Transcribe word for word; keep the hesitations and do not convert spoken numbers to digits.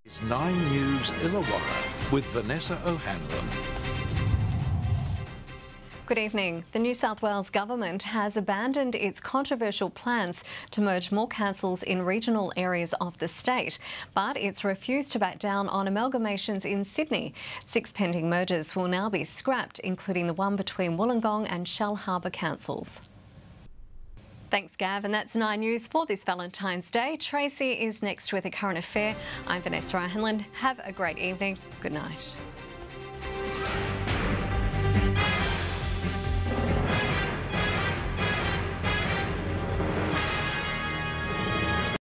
It's Nine News Illawarra with Vanessa O'Hanlon. Good evening. The New South Wales government has abandoned its controversial plans to merge more councils in regional areas of the state, but it's refused to back down on amalgamations in Sydney. Six pending mergers will now be scrapped, including the one between Wollongong and Shellharbour councils. Thanks, Gav, and that's Nine News for this Valentine's Day. Tracy is next with a current affair. I'm Vanessa O'Hanlon. Have a great evening. Good night.